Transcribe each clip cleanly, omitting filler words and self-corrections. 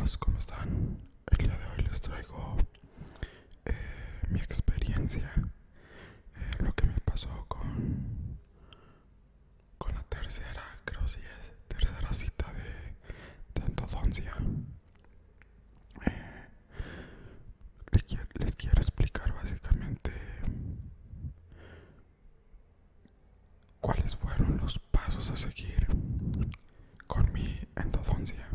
amigos, ¿cómo están? El día de hoy les traigo mi experiencia, lo que me pasó con la tercera, creo si es tercera cita de endodoncia. Les quiero explicar básicamente cuáles fueron los pasos a seguir con mi endodoncia.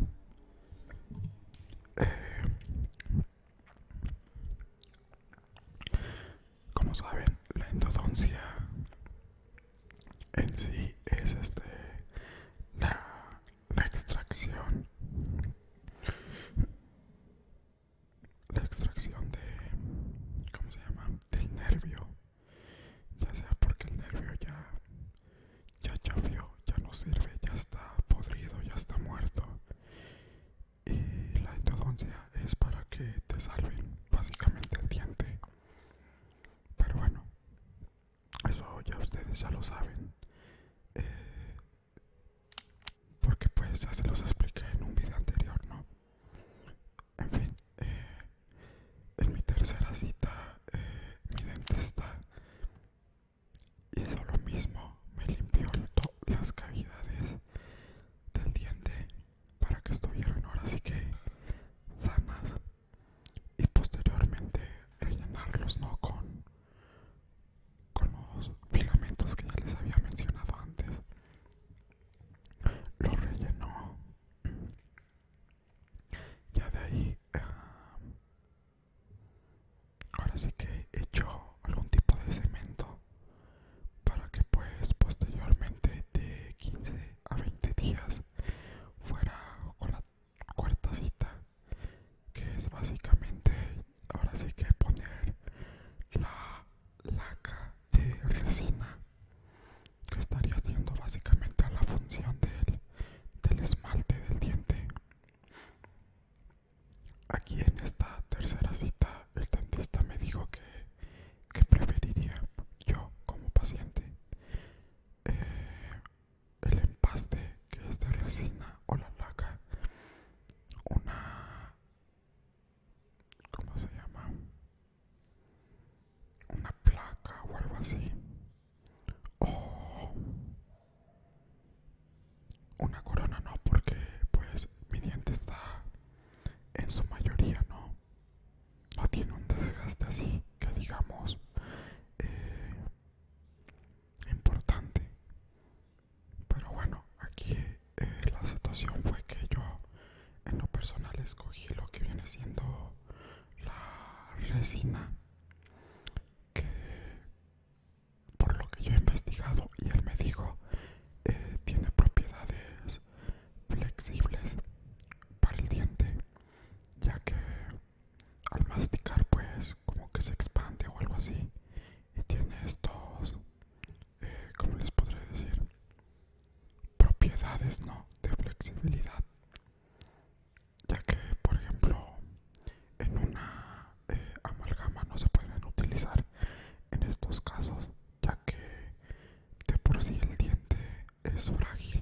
Como saben, la endodoncia en sí es la extracción de, ¿cómo se llama? Del nervio, ya sea porque el nervio ya chafió, ya no sirve, ya está podrido, ya está muerto, y la endodoncia es para que te salven básicamente el diente. Pero bueno, eso ya ustedes ya lo saben, porque pues ya se los expliqué en un video anterior, ¿no? En fin, en mi tercera cita, mi dentista hizo lo mismo, me limpió las cavidades del diente para que estuvieran ahora sí que sanas, y posteriormente rellenarlos, ¿no? Con los filamentos que ya les había mencionado antes. Los rellenó. Ya de ahí ahora sí que echó algún tipo de cemento para que pues posteriormente de 15 a 20 días fuera con la cuarta cita, que es básicamente ahora sí que poner la laca de resina, que estaría haciendo básicamente la función del esmalte del diente. Aquí en esta tercera cita el dentista me dijo que preferiría yo como paciente el empaste, que es de resina, o la laca, ¿cómo se llama? Una placa o algo así, o una corona, no, porque pues mi diente está en su mayoría no tiene un desgaste así que digamos importante. Pero bueno, aquí la situación fue que yo en lo personal escogí lo que viene siendo la resina, que por lo que yo he investigado y él me dijo, tiene propiedades flexibles para el diente, ya que al masticar pues como que se expande o algo así, y tiene estos, ¿cómo les podré decir? Propiedades, ¿no? De flexibilidad, ya que por ejemplo en una amalgama no se pueden utilizar en estos casos, ya que de por sí el diente es frágil